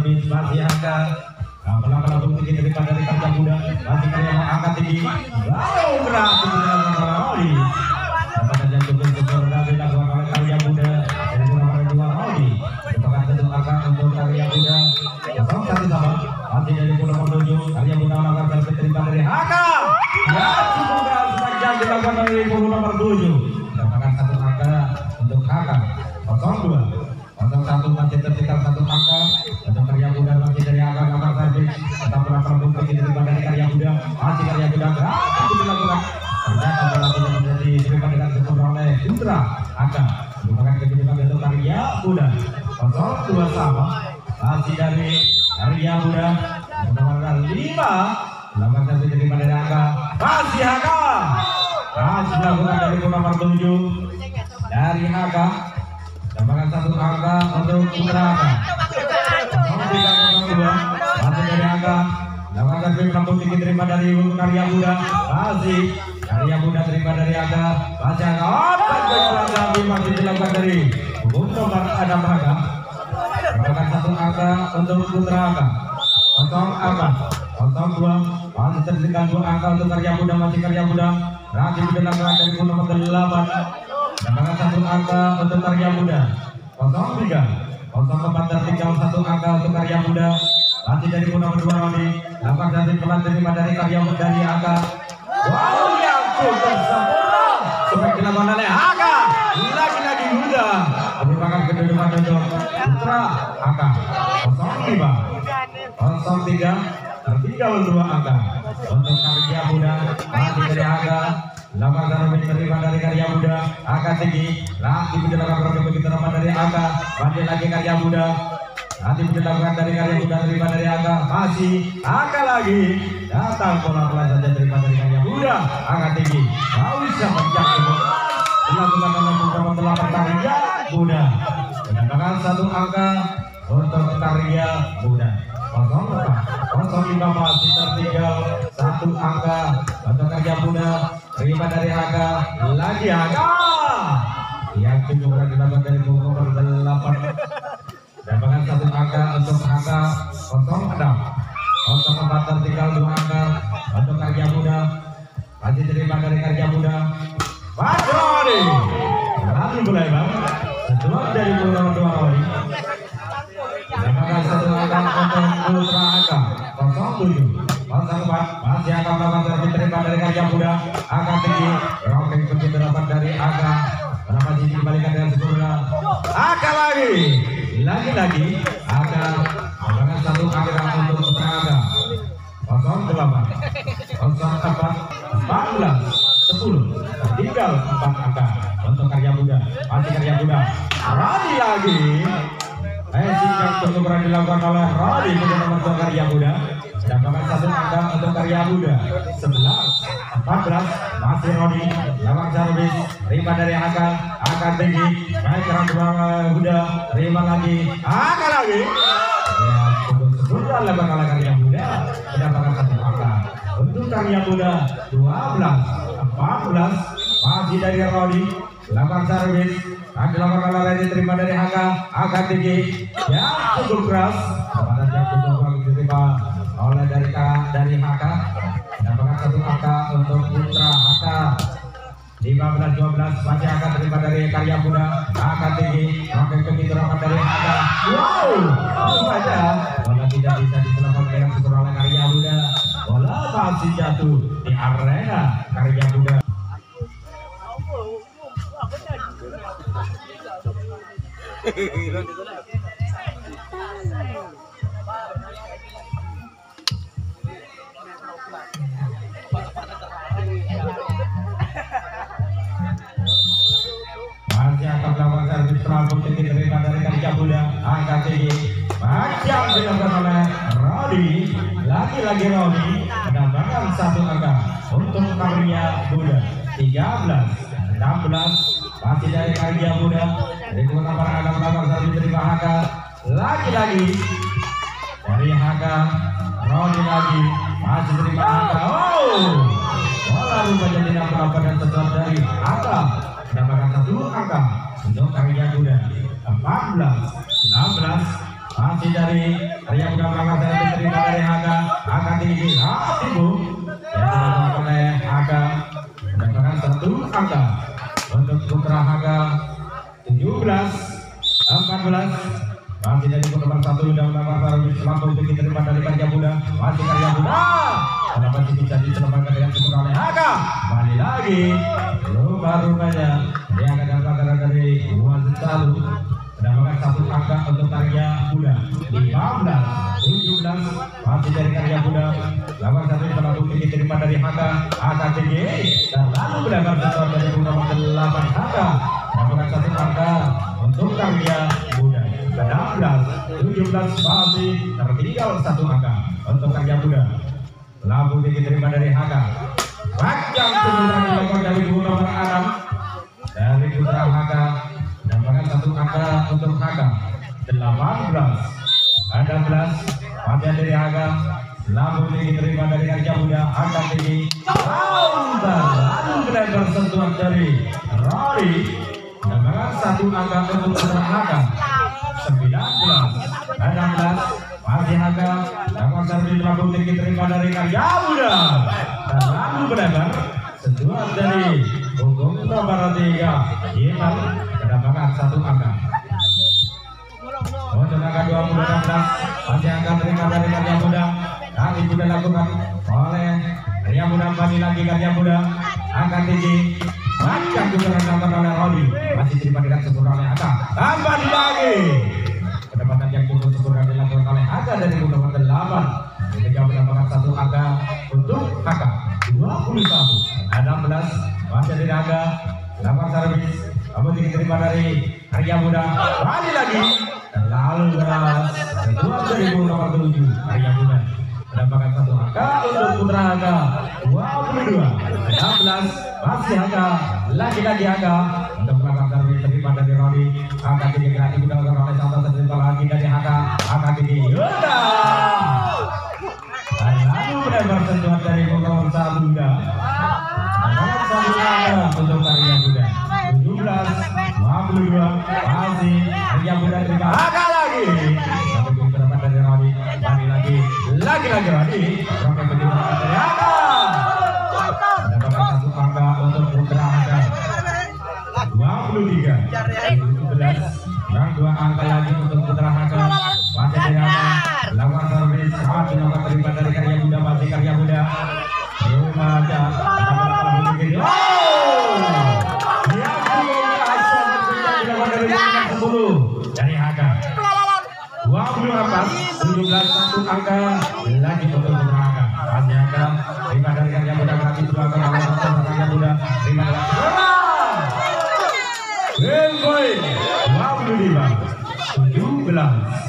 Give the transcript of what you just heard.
Servis masih angka pelan-pelan tinggi daripada dari Karya Muda masih Karya angkat tinggi lalu berarti dilakukan Rodi pada jatuh super dari dilakukan oleh Karya Muda dari nomor 2 Rodi merupakan satu angka untuk Karya Muda 0-1 sama masih dari nomor 7 Karya Muda melakukan servis terima dari Haka ya cukup keras panjang dilakukan oleh nomor 7 merupakan satu angka untuk Haka 0-2 0-1 masih tertinggal satu angka untuk Karya Muda masih dari angka nomor servis tetap berlangsung tinggi daripada Karya Muda masih Karya Muda berhasil dilakukan ternyata berhasil menjadi diterima dengan sempurna oleh Putra Aka merupakan kejutan untuk Karya Muda 0-2 sama masih dari Karya Muda nomor 5 melakukan servis diterima dari Aka masih Aka masih dilakukan dari nomor 7 dari Aka merupakan satu angka untuk Putra Aka 0-3-0-2 masih dari Aka melakukan servis rampung tinggi terima dari Karya Muda masih Karya Muda terima dari Aka masih Aka masih dilakukan dari nomor Adam Aka melakukan satu angka untuk Putra Aka 0-2 masih tertinggal 2 angka untuk Karya Muda masih Karya Muda masih dilakukan dari nomor 8 melakukan satu angka untuk Karya Muda 0-4 tertinggal 1 angka untuk Karya Muda masih dari nomor 2 Rodi melakukan servis pelan terima dari Karya Muda di Aka wow yang cukup sempurna supaya dilakukan oleh Aka lagi-lagi Muda merupakan kedudukan untuk Putra Aka 0-3 tertinggal 2 angka untuk Karya Muda masih dari Aka lakukan servis terima dari Karya Muda Aka tinggi lagi menjelaskan proses begitu ramah dari Aka masih lagi Karya Muda nanti dilakukan dari Karya Muda terima dari Aka masih Aka lagi datang pelan-pelan saja terima dari Karya Muda Aka tinggi tak usah menjauh dilakukan oleh beberapa 8 Karya Muda mendapatkan 1 angka untuk Karya Muda 0-5 masih tertinggal 1 angka untuk Karya Muda terima dari Aka lagi Aka yang cukup dilakukan dari nomor 8 dapatkan 1 angka untuk Aka 0-4 tertinggal 2 angka untuk Karya Muda masih terima dari Karya Muda Rodi lalu mulai bang setelah dari nomor 2 Rodi dapatkan 1 angka untuk Putra Aka 0-7 masih akan melakukan servis terima dari Karya Muda Aka tinggi rokeng kunci dapat dari Aka kenapa dikembalikan dengan sempurna Aka lagi Aka melakukan 1 angka untuk Putra Aka 0-8 14 10 tinggal 4 angka untuk Karya Muda masih Karya Muda Rodi lagi singkat cukup berani dilakukan oleh Rodi untuk nomor 2 Karya Muda dapatkan 1 angka untuk Karya Muda 11-14 masih Rodi lakukan servis terima dari Aka tinggi naik ke Karya Muda terima lagi Aka lagi ya cukup sempurna dilakukan oleh Karya Muda mendapatkan 1 angka untuk Karya Muda 12-14 masih dari Rodi lakukan servis dilakukan oleh Rodi terima dari Aka tinggi ya cukup keras pada yang cukup diterima oleh dari Aka dapatkan 1 angka untuk Putra Aka 15-12 masih Aka terima dari Karya Muda Aka tinggi makin begitu ramah dari Aka wow saja bola tidak bisa diselamatkan dengan syukur oleh Karya Muda bola masih jatuh di arena Karya Muda masih akan melakukan servis rampung tinggi terima dari Karya Muda Aka tinggi macam dilakukan oleh Rodi lagi Rodi menambahkan 1 angka untuk Karya Muda 13-16 masih dari Karya Muda dari nomor Adam melakukan servis terima Aka lagi dari Aka Rodi lagi masih terima Aka bola rupanya tidak berapa dan sesuai dari Aka mendapatkan 1 angka untuk Karya Muda 14-16 masih dari Arya Muda melangkah dari diterima dari Haga tinggi tibu yang dilakukan oleh Haga mendapatkan 1 angka untuk putra Haga 17-14. masih dari nomor 1 dan nomor baru selalu untuk diterima dari Karya Muda masih Karya Muda dapat bisa diselamatkan dengan sempurna oleh Haga. Kembali lagi rupanya dia akan dapat dari Wasit Salu mendapatkan 1 angka untuk Karya Muda 15-17. masih dari Karya Muda lawan 1 selalu diterima dari Haga tinggi dan lalu mendapatkan skor dari nomor 8 Haga mendapatkan 1 angka untuk Karya Muda 16-17. masih tertinggal 1 angka untuk Karya Muda. Lalu diterima dari Haga panjang sebenarnya dilakukan dari nomor 6 dari putra Haga mendapatkan 1 angka untuk Haga 18-16. masih dari Haga lalu diterima dari Karya Muda angka tinggi lalu kena bersentuhan dari Rory mendapatkan 1 angka untuk putra Haga 19-16. masih Haga dapat servis lalu diterima dari Karya Muda dan lalu benar sentuhan dari hukum nomor 3 Yemal mendapatkan 1 angka untuk angka 20-16. masih angka terima dari Karya Muda dan itu dilakukan oleh Karya Muda. kembali lagi Karya Muda angka tinggi macam juga dilakukan oleh Rodi masih terima dengan sempurna oleh Haga. Kembali lagi pendapatan yang cukup sempurna dilakukan oleh Haga dari nomor 8 ketika mendapatkan 1 angka untuk Haga 21-16. masih dari Haga dapat servis namun diterima dari Karya Muda kembali lagi dan lalu beras keluar dari nomor 7 Karya Muda mendapatkan 1 angka untuk putra Haga 22-16. masih Haga lagi-lagi Haga untuk melakukan servis terima dari Rodi angka tinggi gratis dilakukan oleh Santo terima lagi dari Haga angka tinggi dan lalu benar sentuhan dari nomor 1 Bunda mendapatkan 1 angka untuk Karya Muda 17-52. masih Karya Muda terima Haga lagi tapi beberapa dari Rodi kembali lagi Rodi sampai begitu dari Haga mendapatkan 1 angka untuk putra Haga 23-17. dan 2 angka lagi untuk putra Haga. masih dari Haga lawan servis masih dapat terima dari Karya Muda. masih Karya Muda Remaja dari Haga 24-17. 1 angka lagi untuk putra Haga. masih Haga terima dari Karya Muda gratis dilakukan oleh Karya Muda terima dari Game point 25-17.